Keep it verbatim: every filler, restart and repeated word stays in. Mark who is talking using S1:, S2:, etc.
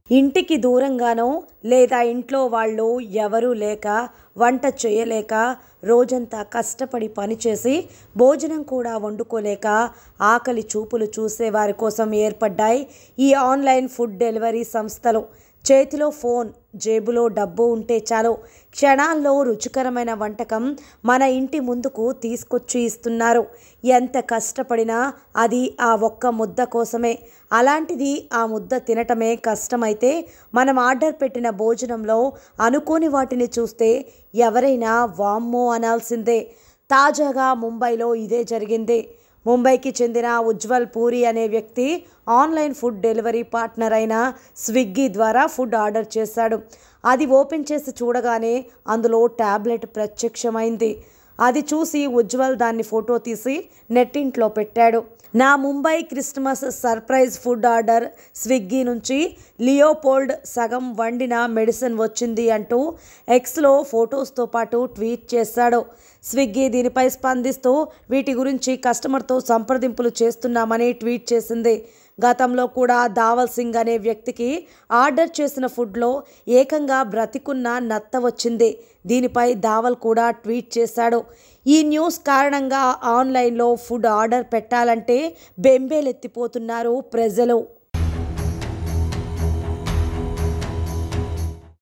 S1: ఇంటికి దూరంగానో లేదా ఇంట్లో వాళ్ళు ఎవరూ లేక వంట చేయలేక రోజంతా కష్టపడి పనిచేసి భోజనం కూడా వండుకోలేక ఆకలి చూపులు చూసేవారి కోసం ఏర్పడ్డాయి ఈ ఆన్లైన్ ఫుడ్ డెలివరీ సంస్థలు. చేతిలో ఫోన్, జేబులో డబ్బు ఉంటే చాలు, క్షణాల్లో రుచికరమైన వంటకం మన ఇంటి ముందుకు తీసుకొచ్చి ఇస్తున్నారు. ఎంత కష్టపడినా అది ఆ ఒక్క ముద్ద కోసమే. అలాంటిది ఆ ముద్ద తినటమే కష్టమైతే మనం ఆర్డర్ పెట్టిన భోజనంలో అనుకోని వాటిని చూస్తే ఎవరైనా వామ్మో అనాల్సిందే. తాజాగా ముంబైలో ఇదే జరిగింది. ముంబైకి చెందిన ఉజ్వల్ పూరి అనే వ్యక్తి ఆన్లైన్ ఫుడ్ డెలివరీ పార్ట్నర్ అయిన స్విగ్గీ ద్వారా ఫుడ్ ఆర్డర్ చేశాడు. అది ఓపెన్ చేసి చూడగానే అందులో ట్యాబ్లెట్ ప్రత్యక్షమైంది. అది చూసి ఉజ్వల్ దాన్ని ఫోటో తీసి నెట్టింట్లో పెట్టాడు. నా Mumbai Christmas surprise food order Swiggy నుంచి లియోపోల్డ్ సగం వండిన మెడిసిన్ వచ్చింది అంటూ ఎక్స్లో ఫొటోస్తో పాటు ట్వీట్ చేశాడు. స్విగ్గీ దీనిపై స్పందిస్తూ వీటి గురించి కస్టమర్తో సంప్రదింపులు చేస్తున్నామని ట్వీట్ చేసింది. గతంలో కూడా దావల్ సింగ్ అనే వ్యక్తికి ఆర్డర్ చేసిన ఫుడ్లో ఏకంగా బ్రతికున్న నత్త వచ్చింది. దీనిపై దావల్ కూడా ట్వీట్ చేశాడు. ఈ న్యూస్ కారణంగా ఆన్లైన్లో ఫుడ్ ఆర్డర్ పెట్టాలంటే బెంబేలెత్తిపోతున్నారు ప్రజలు.